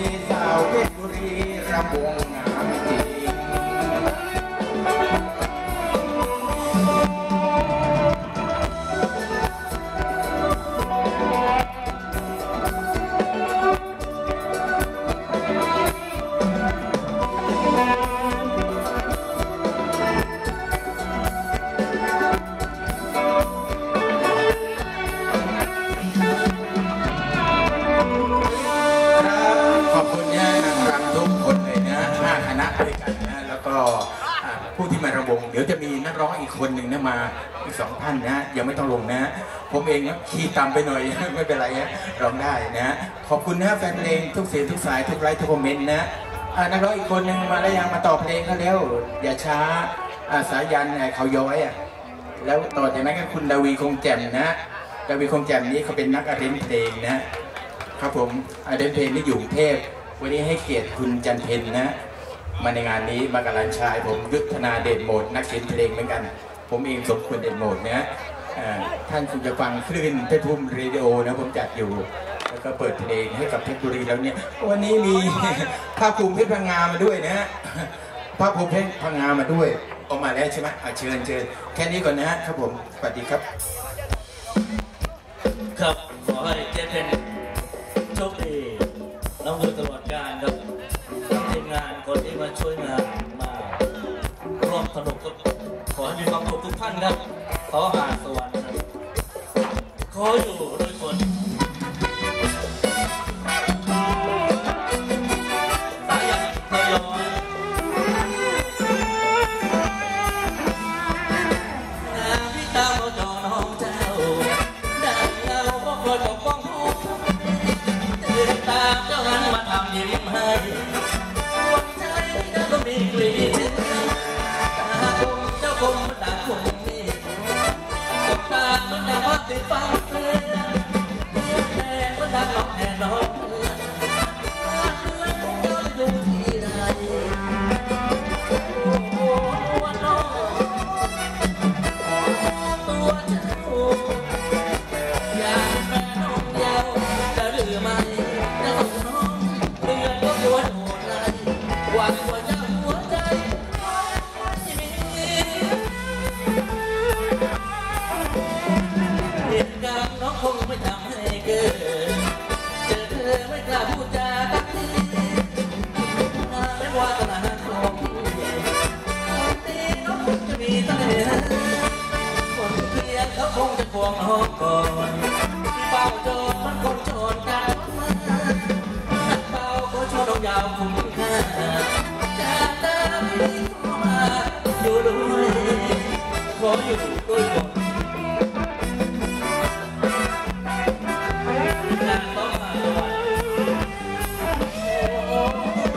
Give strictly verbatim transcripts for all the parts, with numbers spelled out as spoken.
สาวเพชรบุรีรำวงงามจริงเดี๋ยวจะมีนักร้องอีกคนหนึ่งนะมาอีกสองท่านนะยังไม่ต้องลงนะผมเองนะขี่ตามไปหน่อยไม่เป็นไรนะร้องได้นะขอบคุณนะแฟนเพลงทุกเสียงทุกสายทุกไลค์ทุกคอมเมนต์นะนักร้องอีกคนหนึ่งมาแล้วยังมาต่อเพลงเขาแล้วอย่าช้าสายันเขาย้อยอ่ะแล้วต่อจากนั้นก็คุณดาวีคงแจ่มนะดาวีคงแจ่มนี้เขาเป็นนักอาร์เรนเพลงนะครับผมอาร์เรนเพลงที่อยู่กรุงเทพวันนี้ให้เกียรติคุณจันเพ็ญนะมาในงานนี้มากับหลานชายผมยุทธนาเดชโหมดนักเขียนเพลงเหมือนกันผมเองสมควรเดชโหมดนะท่านคงจะฟังคลื่นเพชรภูมิเรดิโอนะผมจัดอยู่แล้วก็เปิดเพลงให้กับเพชรบุรีแล้วเนี่ยวันนี้มีภาคภูมิเพชรพังงามาด้วยนะภาคภูมิเพชรพังงามาด้วยออกมาแล้วใช่ไหมเชิญเชิญแค่นี้ก่อนนะครับผมสวัสดีครับครับขอให้เจเป็นโชคดีน้องดูตลอดการครับทีมงานคนที่มาช่วยงานมาร่วมสนุกก็ขอให้มีความสุขทุกท่านครับขอหาสวรรค์ขออยู่ด้วยคนสายันทยอยพี่ตามเราจอน้องเจ้าดังเงาก็กลัวจบป้องหูตื่นตามเจ้าหันมาทำยิ้มให้ก็มีกลิ่นตาคงเจ้าคงมันด่าคงนี่ตบตามันด่าพัดติดฟังเพื่อนแดงมันด่าน้องแทนน้องเพื่อนเพื่อนคงย้อนอยู่ที่ใดโอ้โหวันน้องตัวเจ้าอยากแม่น้องยาวจะหรือไม่จะส่งน้องเพื่อนก็กลัวโดนไล่หวังว่าจะหัวใจไม่มีเหตุการณ์น้องคงไม่ทำให้เกิดเจอเธอไม่กล้าพูดจาตักทีไม่ว่าตลาดของพี่คนตีน้องคงจะมีตั้งแต่คนเพียงเขาคงจะควงน้องก่อนเป่าโจรมันคนโจรกันมาเป่าก็ชอบน้องยาวคุ้มค่าจากเดิมที่เข้ามาอยู่ด้วยขออยู่ด้วยคนงานต้องมาวันโอ้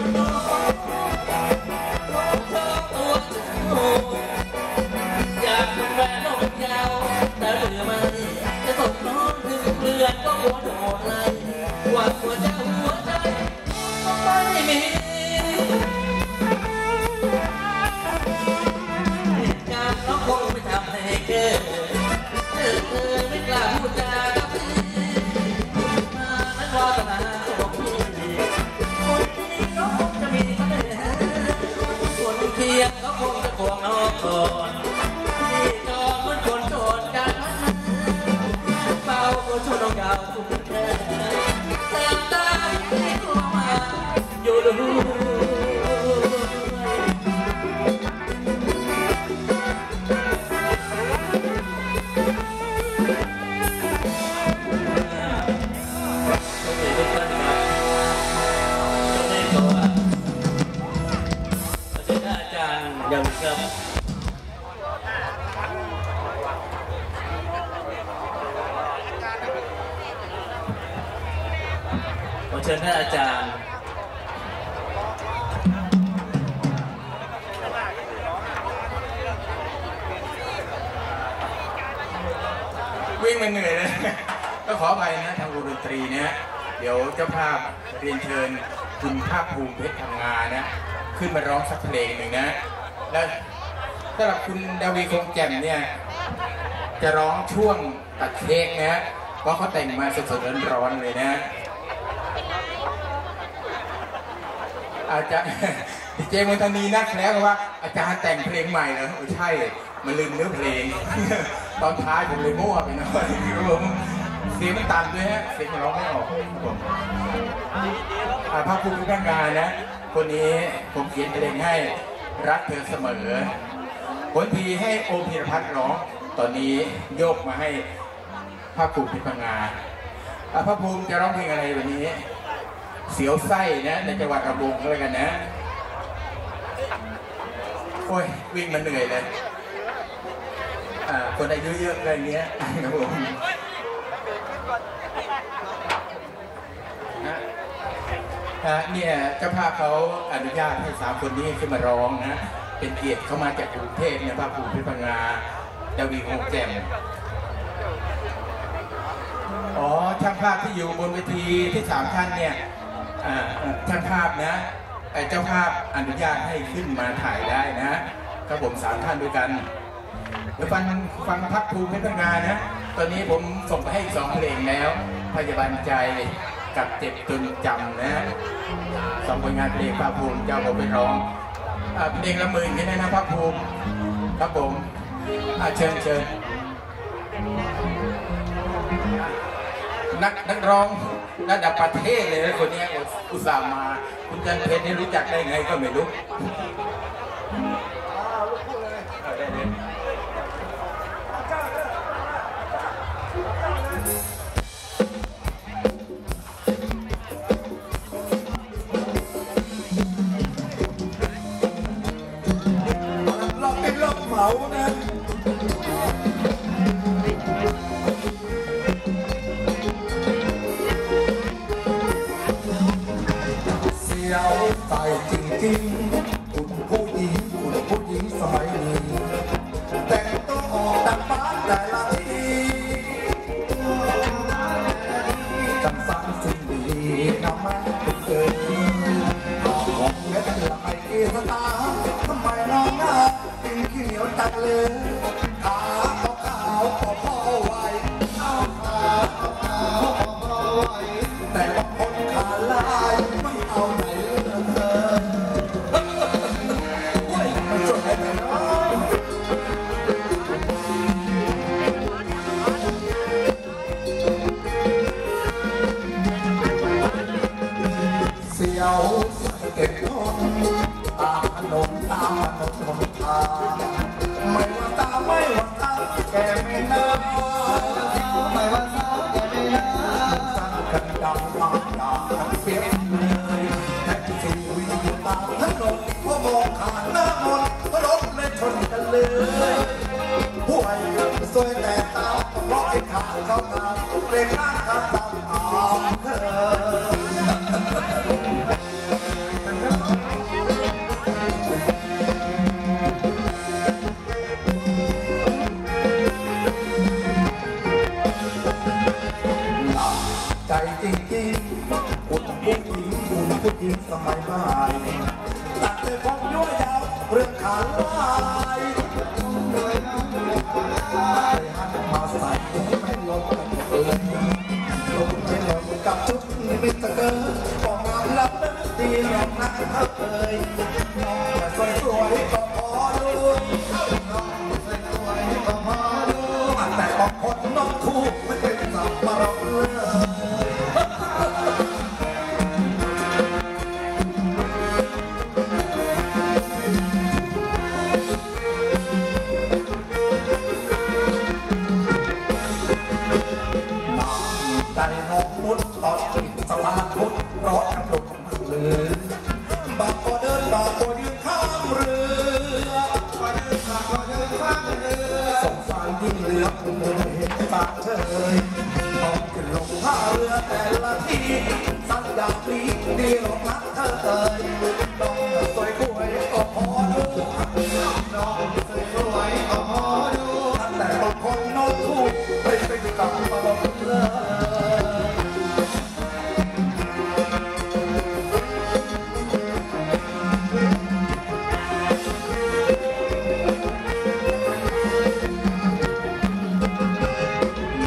ตัวเจ้าอยากเป็นแฟนน้องยาวแต่เหลือมาจะส่งน้องถึงเรือนก็หัวโดดไหลหวังหัวใจหัวใจไม่มีเหตุการณ์น้องคงไม่ทำให้เกิดเธอเธอไม่กล้าพูดจากับพี่มานั้นว่าตลาดของพี่คนที่น้องคงจะมีเสน่ห์คนเพียงเขาคงจะควงน้องก่อนที่จอดเหมือนคนโจรกันเบาก็ชนน้องยาวคุ้มแค่แต่ตาที่เข้ามาอยู่ด้วยยังครับขอเชิญท่านอาจารย์วิ่งมาเหนื่อยเลยก็ขอไปนะทางวงดนตรีเนี่ยเดี๋ยวเจ้าภาพเรียนเชิญคุณภาคภูมิเพชรทำงานนะขึ้นมาร้องสักเพลงหนึ่งนะแล้วสำหรับคุณดาวีคงแจ่มเนี่ยจะร้องช่วงตัดเค้กนะเพราะเขาแต่งมาสดๆร้อนๆเลยนะอาจารย์เจมส์ธนีนักแล้วว่าอาจารย์แต่งเพลงใหม่เหรอใช่มันลืมเนื้อเพลงตอนท้ายผมเลยมั่วไปหน่อยครับผมเสียงมันต่ำด้วยฮะเสียงร้องไม่ออกครับผมภาคภูมิพัฒนานะคนนี้ผมเขียนเพลงให้รักเธอเสมอผลทีให้โอมพีรพัฒน์ร้องตอนนี้โยกมาให้ภาคภูมิพัฒนาภาคภูมิจะร้องเพลงอะไรวันนี้เสียวไส้นะในจังหวัดระบงก็แล้วกันนะโอ้ยวิ่งมาเหนื่อยเลยคนอายุเยอะอะไรเนี้ยครับผมเนี่ยเจ้าภาพเขาอนุญาตให้สามคนนี้ขึ้นมาร้องนะเป็นเกียรติเข้ามาจากกรุงเทพเนี่ยภาคภูมิพิพังงาดาวีหงแจ่มอ๋อช่างภาพที่อยู่บนเวทีที่สามท่านเนี่ยช่างภาพนะเจ้าภาพอนุญาตให้ขึ้นมาถ่ายได้นะครับผมสามท่านด้วยกันเดี๋ยวฟังฟังพักภูมิพิพังงานะตอนนี้ผมส่งไปให้สองเพลงแล้วพยาบาลใจกับเจ็บจนจำนะสองผลงานเพลงภาคภูมิเจ้าผมไปร้องเพลงละหมื่นกันนะภาคภูมิครับผมเชิญเชิญนักนักร้องระดับประเทศเลยนะคนนี้อุตส่าห์มาคุณจันเพชรนี่รู้จักได้ไงก็ไม่รู้เขานะเสียวใจจริงๆคุณผู้หญิงคุณผู้หญิงสมัยนี้แต่งตัวออกจากบ้านแต่ละทีจำสังสิ่งดีนำมาเกิดออกของเม็ดละไอเอสตาทำไมน้องนะกินขี้เหนียวจังเลยขาขาวขาวพอไหวเอาขาขาวพอไหวแต่บางคนขาลายไม่เอาไหนเลยเฮ้ยมันสดได้ไหมน้องเสียวเก็บทนตามถนนตามถนนคนทางไม่ว่าตาไม่ว่าตาแกไม่น่าไม่ว่าตาแกไม่น่าสั่งกันดังมาด่าเปรียบเลยแท็กซี่วิ่งอยู่ตามถนนพอมองขาดหน้ามนรถเลยชนกันเลยผู้ใหญ่สวยแต่ตาเพราะไอ้ขาเขาตามเรียกข้าขาตามอามเธอใจจริงๆคุณผู้หญิงคุณผู้หญิงสมัยใหม่ตัดแต่ผมยั่วยาวเรื่องขาลายหันมาใส่ไม่ลงเลยลงไม่ลงกับชุดมิสเตอร์ก็มาลับดีหรอกนะเอ้ยน้องสวยสวยก็พอดูน้องสวยสวยก็พอดูแต่บางคนน้องคู่ไม่เป็นสับปะรดเลยใจน้องมุดตอนติดสะพานพุทธรถกระดุกเลยบางก็เดินบางก็ยืนข้างเรือก็เดินบางก็ยืนข้างเรือสงสารยิ่งเหลือคุณเห็นตาเฉยต้องขึ้นลงท่าเรือแต่ละทีสัญญาปลีดีหรอกนะเธอเอ่ยน้องสวยกวยก็พอดูน้องสวยกวยก็พอดูแต่บางคนโน้ตทูบไม่เป็นกับตลอดเลย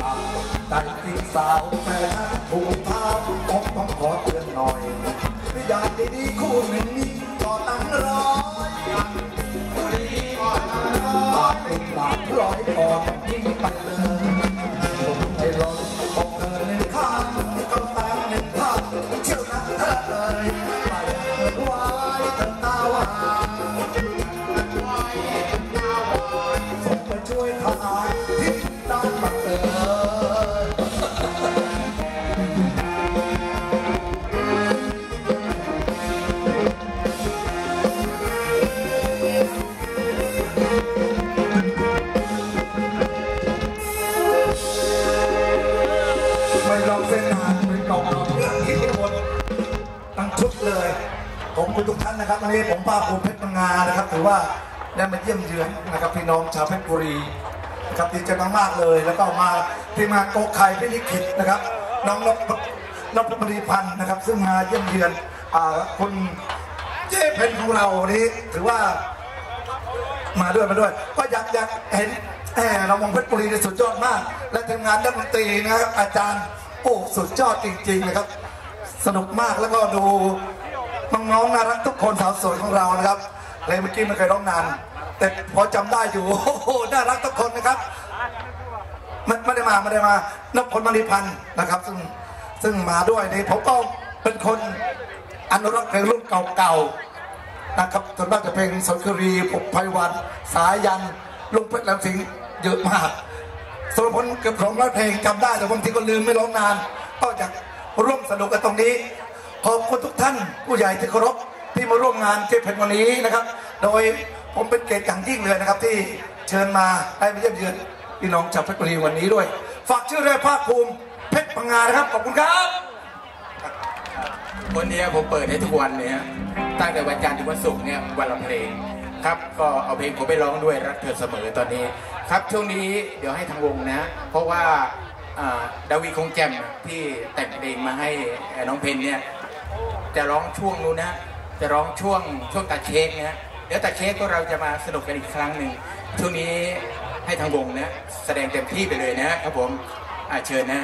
ใจจริงสาวแฟนถูกเท้าต้องต้องขอเตือนหน่อยอย่าดีๆคู่หนึ่งนี้ก็ตั้งร้อยคู่ดีๆก็ตั้งร้อยบาทเป็นบาทร้อยก่อนยิ่งไปเลยผมให้ลองบอกเธอหนึ่งข้างก็ตามหนึ่งข้างเชื่อนะเธอเอ่ยไปไว้เธอตาหวานส่งไปช่วยทหารที่ด้านบังเอิญขอบคุณทุกท่านนะครับวันนี้ผมป้าภูมิเพชรพังงานะครับถือว่าได้มาเยี่ยมเยือนนะครับพี่น้องชาวเพชรบุรีนะครับดีใจมากๆเลยแล้วก็มาทีมงานโกไข่พิลิขิตนะครับน้องนพนพบริพันธ์นะครับซึ่งมาเยี่ยมเยือนคุณเจ๊เพนของเราวันนี้ถือว่ามาด้วยมาด้วยก็อยากอยากเห็นเรามองเพชรบุรีในสุดยอดมากและทีมงานนักดนตรีนะครับอาจารย์โอ้สุดยอดจริงๆนะครับสนุกมากแล้วก็ดูน้องๆน่ารักทุกคนสาวสวยของเรานะครับเลยเมื่อกี้ไม่เคยร้องนานแต่พอจำได้อยู่โอ้โหน่ารักทุกคนนะครับไม่ไม่ได้มาไม่ได้มานพพลมณีพันธ์นะครับซึ่งซึ่งมาด้วยนี่ผมก็เป็นคนอนุรักษ์เพลงรุ่นเก่าๆนะครับส่วนมากจะเพลงสนครีผกไพวันสายันลุงเพชรแหลมสิงห์เยอะมากสุรพลเกือบสองร้อยเพลงจำได้แต่บางทีก็ลืมไม่ร้องนานก็อยากร่วมสนุกกันตรงนี้ขอบคุณทุกท่านผู้ใหญ่ที่เคารพที่มาร่วมงานเจ๊เพนวันนี้นะครับโดยผมเป็นเกียรติอย่างยิ่งเลยนะครับที่เชิญมาได้มาเยี่ยมเยือนพี่น้องชาวเพชรบุรีวันนี้ด้วยฝากชื่อเรียกภาคภูมิเพชรพังงานะครับขอบคุณครับวันนี้ผมเปิดให้ทุกวันเนี่ยตั้งแต่วันจันทร์ถึงวันศุกร์เนี่ยวันละเพลงครับก็เอาเพลงผมไปร้องด้วยรักเธอเสมอตอนนี้ครับช่วงนี้เดี๋ยวให้ทางวงนะเพราะว่าดาวีคงแจ่มที่แต่งเพลงมาให้น้องเพนเนี่ยจะร้องช่วงนู้นนะจะร้องช่วงช่วงตัดเค้กนะเดี๋ยวตัดเค้กก็เราจะมาสนุกกันอีกครั้งหนึ่งช่วงนี้ให้ทางวงนะแสดงเต็มที่ไปเลยนะครับผมเชิญนะ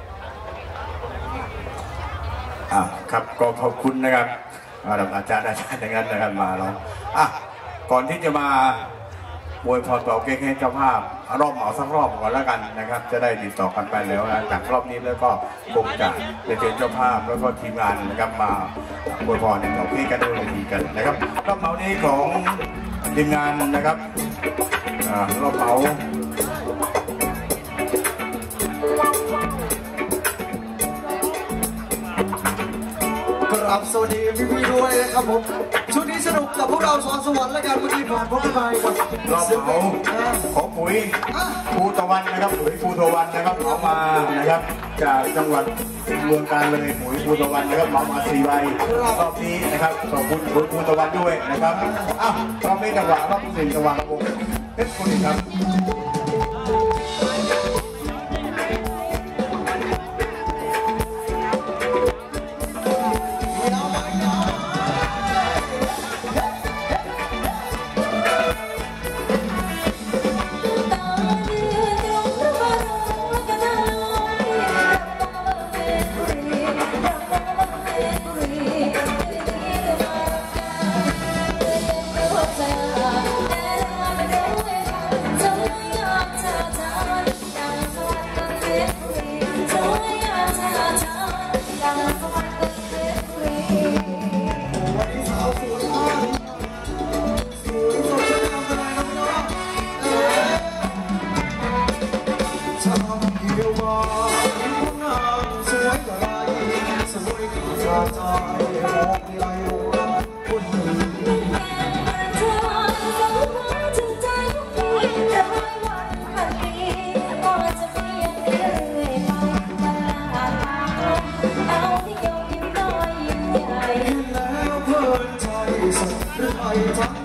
อ่าครับก็ขอบคุณนะครับอาจารย์อาจารย์อย่างนั้นนะครับมาเราอ่ะก่อนที่จะมาอวยพรต่อเก่งให้เจ้าภาพรอบเหมาสักรอบก่อนแล้วกันนะครับจะได้ติดต่อกันไปแล้วนะจากรอบนี้แล้วก็คงจะเชิญเจ้าภาพแล้วก็ทีมงานนะครับมาอวยพรต่อเก่งกันด้วยดีกันนะครับรอบเหมานี้ของทีมงานนะครับรอบเหมากราบสวัสดีพี่ๆด้วยนะครับผมชุดนี้สนุกกับพวกเราสอนสวรรค์และการวันนี้ผ่านพบกันไปกับรอบเหมาของปุ๋ยภูตะวันนะครับปุ๋ยภูตะวันนะครับเอามานะครับจากจังหวัดเมืองกาญเลยปุ๋ยภูตะวันนะครับมามาสี่ใบรอบนี้นะครับขอบคุณปุ๋ยภูตะวันด้วยนะครับอ้าวรอบนี้จังหวะรอบสี่จังหวะวงเพชรบุรีครับแล้วเพลินใจสักหรือไทย